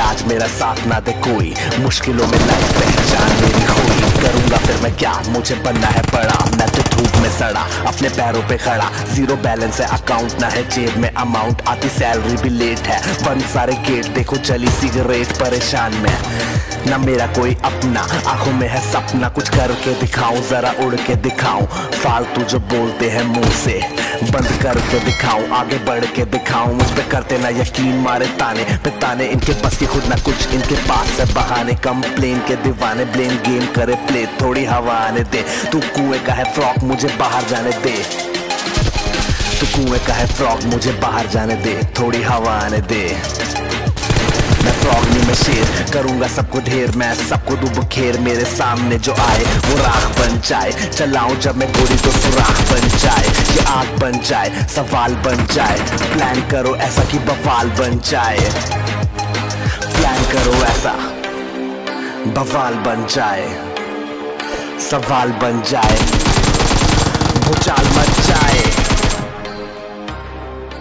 आज मेरा साथ ना दे कोई, मुश्किलों में लाइफ पहचान मेरी खोई। करूंगा फिर मैं क्या, मुझे बनना है बड़ा, मैं तो धूप में सड़ा अपने पैरों पे खड़ा। जीरो बैलेंस है अकाउंट, ना है जेब में अमाउंट, आती सैलरी भी लेट है, बंद सारे गेट, देखो चली सिगरेट, परेशान में ना मेरा कोई अपना, आंखों में है सपना, कुछ करके दिखाऊं, जरा उड़ के दिखाऊं। फालतू जो बोलते हैं मुंह से बंद करके दिखाऊं, आगे बढ़ के दिखाऊं। मुझ पे करते ना यकीन, मारे ताने पे ताने, इनके बस की खुद ना कुछ, इनके पास है बहाने। कंप्लेन के दीवाने, ब्लेम गेम करे प्ले, थोड़ी हवा आने दे। तू कुएं का है फ्रॉक, मुझे बाहर जाने दे। तू कुएं का है फ्रॉक, मुझे बाहर जाने दे, थोड़ी हवा आने दे। मैं फ्रॉग नहीं मैं शेर, करूंगा सबको ढेर, मैं सबको दूं बुखेर। मेरे सामने जो आए वो राख बन जाए, चलाऊं जब मैं गोली तो सुराख बन जाए। ये आग बन जाए, सवाल बन जाए, प्लान करो ऐसा कि बवाल बन जाए। प्लान करो ऐसा बवाल बन जाए, सवाल बन जाए, भूचाल मच जाए।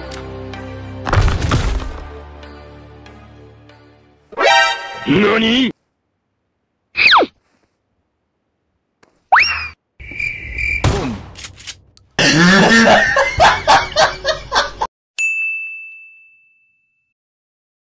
NANI?!